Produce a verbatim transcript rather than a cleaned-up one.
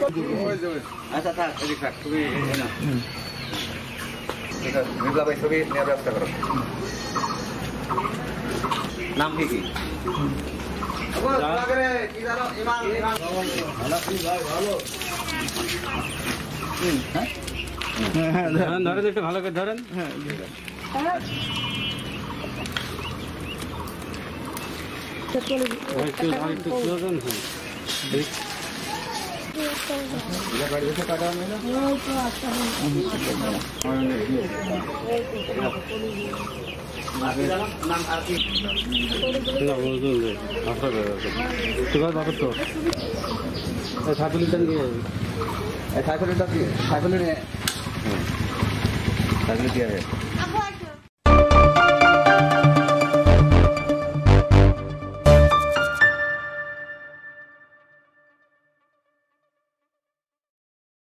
আচ্ছা থাক এদিক থাক তুমি না ঠিক আছে বিপ্লব ভাই ছবি নেওয়ার ব্যবস্থা করো নাম কি কি ধরেন একটু ভালো করে ধরেন হ্যাঁ সাইকেল সাইকেল সাইকেল দিয়ে